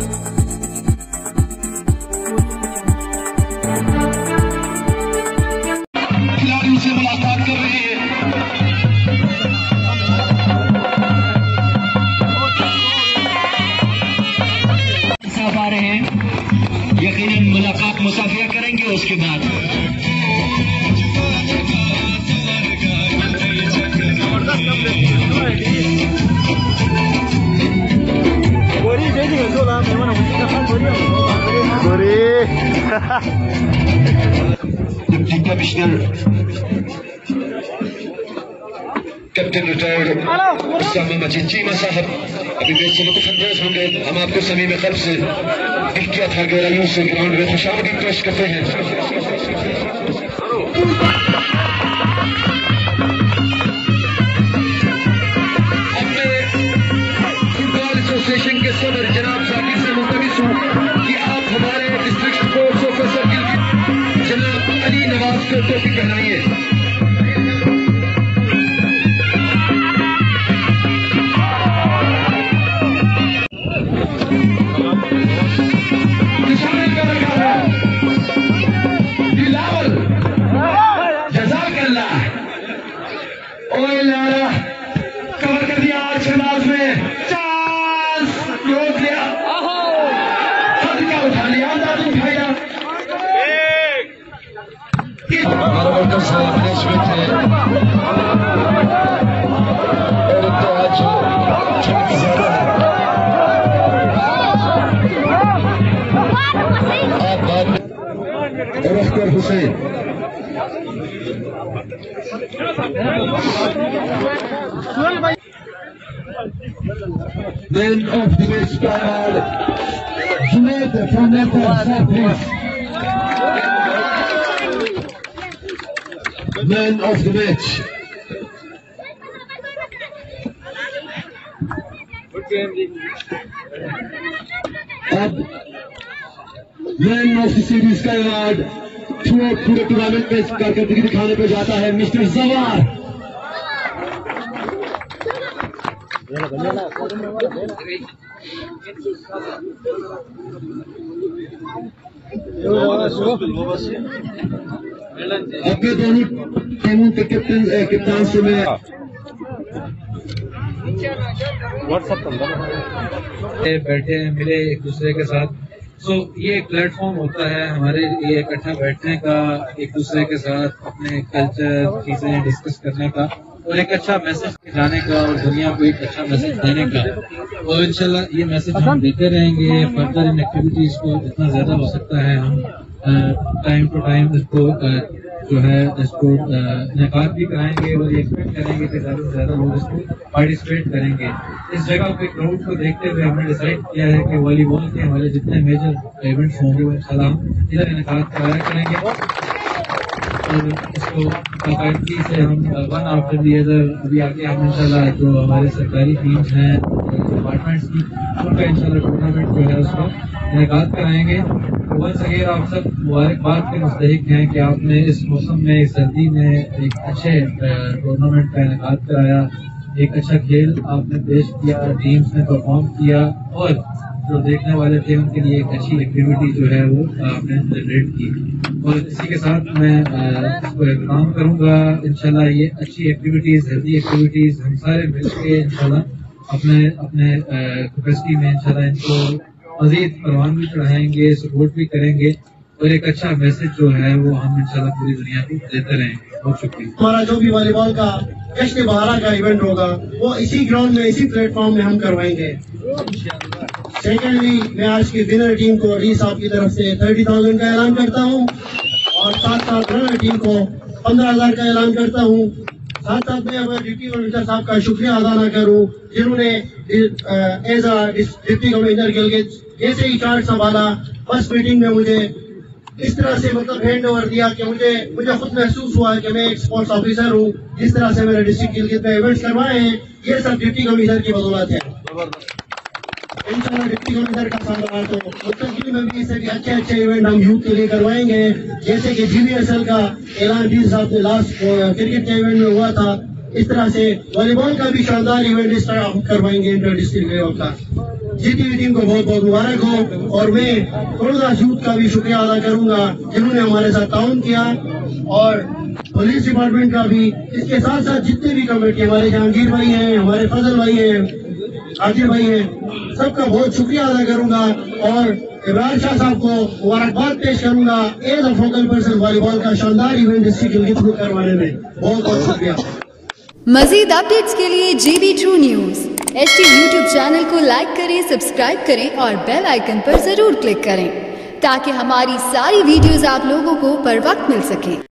खिलाड़ियों से मुलाकात कर रहे हैं। साहब आ रहे हैं, यकीनन मुलाकात मुसाफिया करेंगे। उसके बाद डिप्टी कमिश्नर कैप्टन रिटायर्ड उस्ताद मजीद चीमा साहब अभी देश से लुत्फ अंदाज होंगे। हम आपको समीम कल्ब से इख्तियार था गहराइयों से ग्राउंड में खुशामदीद पेश करते हैं। अपने फुटबॉल एसोसिएशन के सदर जनाब साकिब से मुल्तमिस हूँ कि आप हमारे डिस्ट्रिक्ट स्पोर्ट्स ऑफिसर जनाब अली नवाज को टोपी पहनाइए। कवर कर दिया आज शहनाज में, चांस रोक लिया, हद का उठा लिया, अंदाज उठाया। मैच में थे और तो आज चमक ज्यादा है। आप बात और Akhtar Hussain Man of the match card, Junaid from Nepal Southeast. Man of the match. अब Man of the series का अवार्ड पूरे टूर्नामेंट में कारकर्दगी दिखाने पे जाता है मिस्टर जवार। अपने दोनों टीमों के कप्तान से मैं बैठे हैं, मिले एक दूसरे के साथ। ये एक प्लेटफॉर्म होता है हमारे लिए इकट्ठा बैठने का, एक दूसरे के साथ अपने कल्चर चीजें डिस्कस करने का और एक अच्छा मैसेज जाने का और दुनिया को एक अच्छा मैसेज देने का। और इंशाल्लाह ये मैसेज हम देते रहेंगे। फर्दर इन एक्टिविटीज को जितना ज्यादा हो सकता है हम टाइम टू टाइम इसको जो है इसको निकाल भी कराएंगे और ये एक्सपेक्ट करेंगे कि ज्यादा से ज्यादा लोग इसको पार्टिसिपेट करेंगे। इस जगह पे क्राउड को देखते हुए हमने डिसाइड किया है कि वॉलीबॉल के हमारे जितने मेजर इवेंट्स होंगे वो इंशाल्लाह हम इधर इनकाद कराया करेंगे और इसको बाकायदगी से हम वन आफ्टर दी अदर अभी आगे हम इंशाल्लाह जो हमारे सरकारी टीम्स हैं डिपार्टमेंट्स की उनका इंशाल्लाह टूर्नामेंट जो है उसको इनकाद कराएंगे। वंस अगेन आप सब मुबारकबाद के मुस्तहिक हैं कि आपने इस मौसम में इस सर्दी में एक अच्छे टूर्नामेंट का इनकाद कराया, एक अच्छा खेल आपने पेश किया, टीम्स ने परफॉर्म किया और जो देखने वाले थे उनके लिए एक अच्छी एक्टिविटी जो है वो आपने जनरेट की। और इसी के साथ मैं इसको एहतराम करूंगा इंशाल्लाह ये अच्छी एक्टिविटीज हेल्दी एक्टिविटीज हम सारे मिलकर इंशाल्लाह अपने कैपेसिटी में इंशाल्लाह इनको मजीद परवान भी चढ़ाएंगे, सपोर्ट भी करेंगे और एक अच्छा मैसेज जो है वो हम इंशाल्लाह पूरी दुनिया को देते रहेंगे। बहुत शुक्रिया। हमारा जो भी वॉलीबॉल का जश्न बहारा का इवेंट होगा वो इसी ग्राउंड में इसी प्लेटफॉर्म में हम करवाएंगे। सेकेंडली मैं आज की विनर टीम को अली साहब की तरफ से 30,000 का ऐलान करता हूँ और साथ साथ रनर टीम को 15,000 का ऐलान करता हूँ। साथ साथ मैं अगर डिप्टी कमिश्नर साहब का शुक्रिया अदा न करूँ जिन्होंने as a deputy commissioner Gilgit जैसे ही चार्ज संभाला फर्स्ट मीटिंग में मुझे इस तरह से मतलब हैंड ओवर दिया कि मुझे खुद महसूस हुआ कि मैं एक स्पोर्ट्स ऑफिसर हूँ। जिस तरह से मैंने डिस्ट्रिक्ट गिलगित में इवेंट्स करवाए हैं ये सब डिप्टी कमिश्नर की बदौलत है। इंशाल्लाह डिप्टी कमिश्नर का सामान तो मुस्तकिल में भी इससे भी अच्छे इवेंट हम यूथ के लिए करवाएंगे। जैसे कि GBSL का ऐलान भी साहब ने लास्ट क्रिकेट के इवेंट में हुआ था, इस तरह से वॉलीबॉल का भी शानदार इवेंट इस तरह हम करवाएंगे इंटर डिस्ट्रिक्ट लेवल का। जीती हुई टीम को बहुत बहुत मुबारक हो। और मैं कोरोदास यूथ का भी शुक्रिया अदा करूंगा जिन्होंने हमारे साथ ताउन किया, और पुलिस डिपार्टमेंट का भी। इसके साथ साथ जितने भी कमेटी, हमारे जहांगीर भाई हैं, हमारे फजल भाई हैं, आदिल भाई हैं, सबका बहुत शुक्रिया अदा करूंगा। और इमरान शाह साहब को मुबारकबाद पेश करूंगा as a focal person volleyball का शानदार इवेंट डिस्ट्रिक्ट गिलगित करवाने में। बहुत बहुत शुक्रिया। मजीद अपडेट्स के लिए GB True News HT YouTube channel को लाइक करें, सब्सक्राइब करें और बेल आइकन पर जरूर क्लिक करें ताकि हमारी सारी वीडियोस आप लोगों को बर वक्त मिल सके।